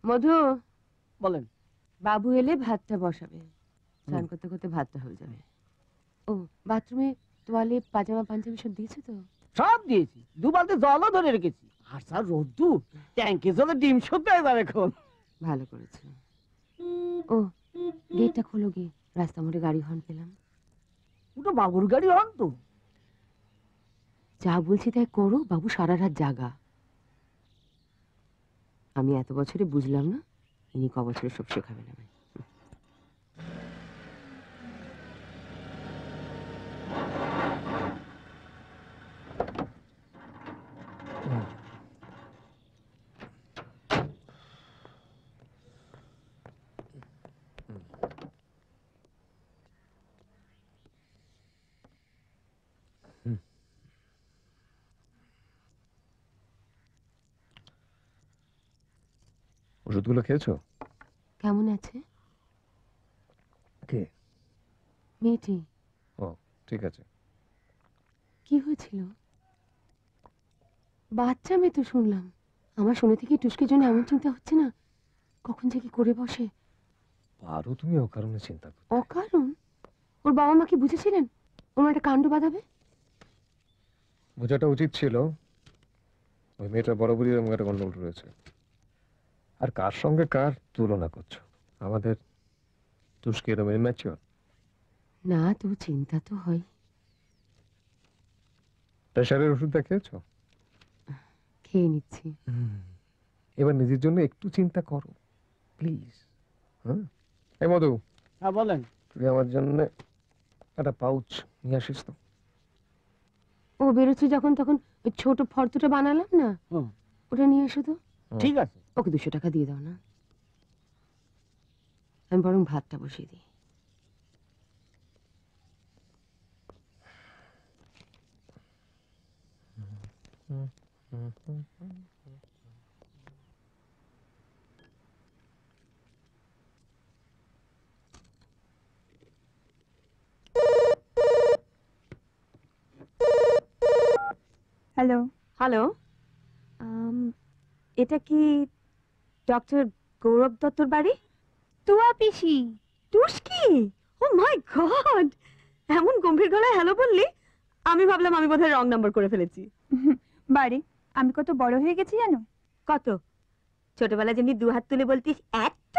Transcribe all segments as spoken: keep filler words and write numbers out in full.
মধু বলেন। বাবু এলে ভাতটা বসাবে, স্নান করতে করতে ভাতটা হয়ে যাবে। ও বাথরুমে তোয়ালে পাজামা পাঞ্জাবি সব দিয়েছো তো? সব দিয়েছি, দু বালতি জলও ধরে রেখেছি। আর স্যার রোদ্দু, ট্যাঙ্কে জলে ডিম শুদ্ধ হয়ে যাবে এখন। ভালো করেছো। ও গেটটা খোলো গিয়ে, রাস্তা মোড়ে গাড়ি হর্ন পেলাম। ওটা বাবুর গাড়ি হন তো। যা বলছি তাই করো, বাবু সারা রাত জাগা। আমি এত বছরে বুঝলাম না, ইনি ক বছরে সব শেখাবেন আমায়। ওষুধগুলো খেয়েছো? কেমন আছে কে? মেয়েটি। ও ঠিক আছে। কি হয়েছিল? বাচ্চা মেয়ে তো শুনলাম। আমার শুনে থেকে টুস্কির জন্য এমন চিন্তা হচ্ছে না, কখন যে কি করে বসে। পারো তুমি অকারণে চিন্তা করতে? অকারণ? ওর বাবা মা কি বুঝেছিলেন ওর একটা কাণ্ড বাঁধাবে? বোঝাটা উচিত ছিল। ওই মেয়েটা বরাবরই এরকম একটা গন্ডগোল রয়েছে। আর কার সঙ্গে কার তুলনা করছো? আমাদের তুষ্কি এরকম ইম্যাচিওর না, তো চিন্তা তো হয়। প্রেশারের ওষুধটা খেয়েছো? খেয়ে নিচ্ছি। এবার নিজের জন্য একটু চিন্তা করো প্লিজ। হ্যাঁ এই মধু। হ্যাঁ বলেন। তুই আমার জন্য একটা পাউচ নিয়ে আসিস তো। ও বেরোচ্ছে যখন তখন ওই ছোট ফর্দটা বানালাম না, ওটা নিয়ে এসো তো। ঠিক আছে। ওকে দুশো টাকা দিয়ে দাও না, আমি বরং ভাতটা বসিয়ে দিই। হ্যালো হ্যালো, এটা কি ডক্টর গৌরব দত্তর বাড়ি? তুয়া পিসি। টুস্কি? ও মাই গড, এমন গম্ভীর গলায় হ্যালো বললি, আমি ভাবলাম আমি বোধহয় রং নাম্বার করে ফেলেছি। বাড়ি আমি কত বড় হয়ে গেছি জানো? কত? ছোটবেলায় যেমনি দু হাত তুলে বলতিস এত,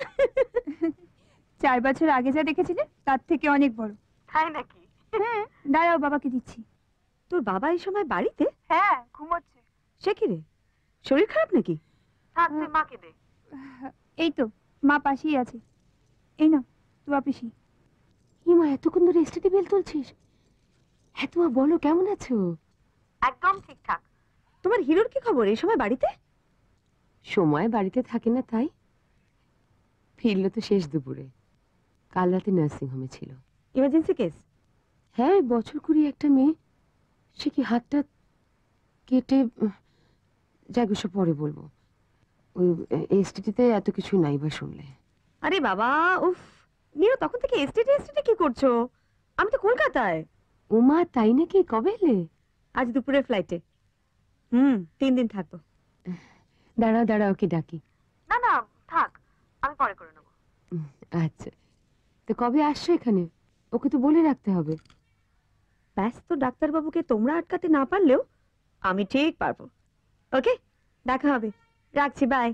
চার বছর আগে যা দেখেছিলে তার থেকে অনেক বড়। তাই নাকি? হ্যাঁ, দাঁড়াও বাবাকে দিচ্ছি। তোর বাবা এই সময় বাড়িতে? হ্যাঁ, ঘুমোচ্ছে। সে কি রে, শরীর খারাপ নাকি? থাক তুই মাকে দে। এই তো মা পাশেই আছে। এই না তুয়া পিসি। ইমা এতক্ষণ ধরে এসটিডি বেল তুলছিস? হ্যাঁ তোমা বলো কেমন আছো? একদম ঠিকঠাক। তোমার হিরোর কি খবর, এই সময় বাড়িতে? সময় বাড়িতে থাকে না তাই ফিরলো তো শেষ দুপুরে। কাল রাতে নার্সিং হোমে ছিল। Emergency case? হ্যাঁ, বছর কুড়ি একটা মেয়ে, সে কি হাতটা কেটে, যাক সব পরে বলবো। ওই এসটিডিতে এত কিছু নাই বা শুনলে। আরে বাবা উফ, নিরো তখন থেকে এসটিডি এসটিডি কি করছো? আমি তো কলকাতায়। উমা তাই নাকি? কবে এলে? আজ দুপুরের ফ্লাইটে। হুম, তিন দিন থাকবো। দাঁড়াও দাঁড়াও, ওকে ডাকি। না না থাক, আমি পরে করে নেবো। আচ্ছা, তো কবে আসছো এখানে? ওকে তো বলে রাখতে হবে। ব্যস্ত ডাক্তারবাবুকে তোমরা আটকাতে না পারলেও আমি ঠিক পারবো। ওকে, দেখা হবে, রাখছি, বাই।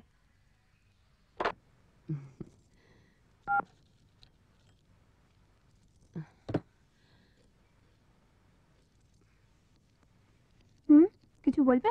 হুম, কিছু বলবে?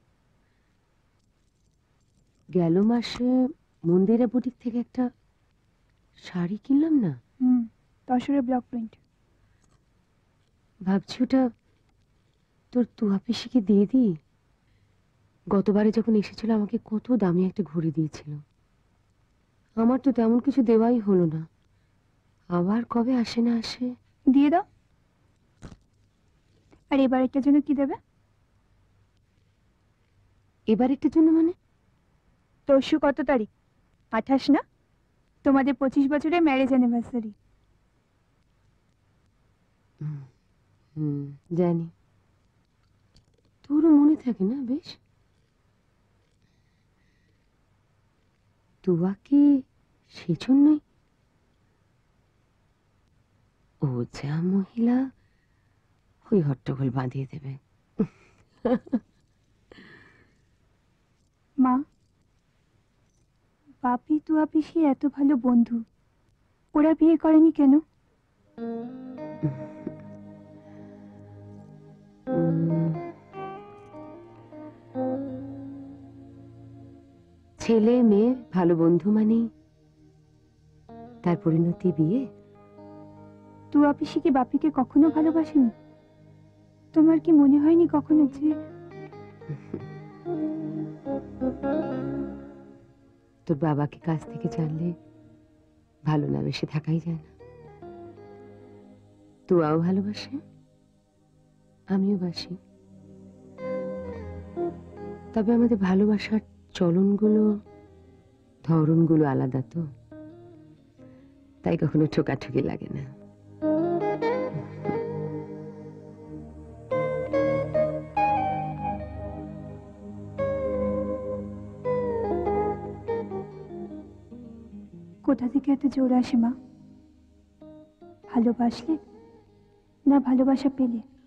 গেল মাসে মন্দিরা বুটিক থেকে একটা শাড়ি কিনলাম না। হুম, তসরের ব্লক প্রিন্ট। ভাবছি ওটা তোর তুয়া পিসিকে দিয়ে দিই। গতবারে যখন এসেছিল আমাকে কত দামি একটা ঘড়ি দিয়েছিল, আমার তো তেমন কিছু দেওয়াই হলো না। আবার কবে আসে না আসে। দিয়ে দাও। আর এবার এটার জন্য কি দেবে? এবার একটার জন্য মানে? তরশু কত তারিখ? আঠাশ না? তোমাদের পঁচিশ বছরের ম্যারেজ অ্যানিভার্সারি। হুম, জানি। তোরও মনে থাকে না বেশ? তুয়া কি সেজন্যই? ও যা মহিলা, ওই হট্টগোল বাঁধিয়ে দেবে। মা, বাপি তুয়া পিসি এত ভালো বন্ধু, ওরা বিয়ে করেনি কেন? উম, ছেলে মেয়ে ভালো বন্ধু মানে তার পরিণতি বিয়ে? তুয়া পিসি কি বাপিকে কখনো ভালোবাসেনি? তোমার কি মনে হয়নি কখনো যে তোর বাবাকে কাছ থেকে জানলে ভালো না বেশি থাকাই যায় না। তুয়াও ভালোবাসে, আমিও বাসি, তবে আমাদের ভালোবাসার চলনগুলো, ধরনগুলো আলাদা, তো তাই কখনো ঠোকাঠুকি লাগে না। কোথা থেকে এত জোর আসে মা? ভালোবাসলে না ভালোবাসা পেলে?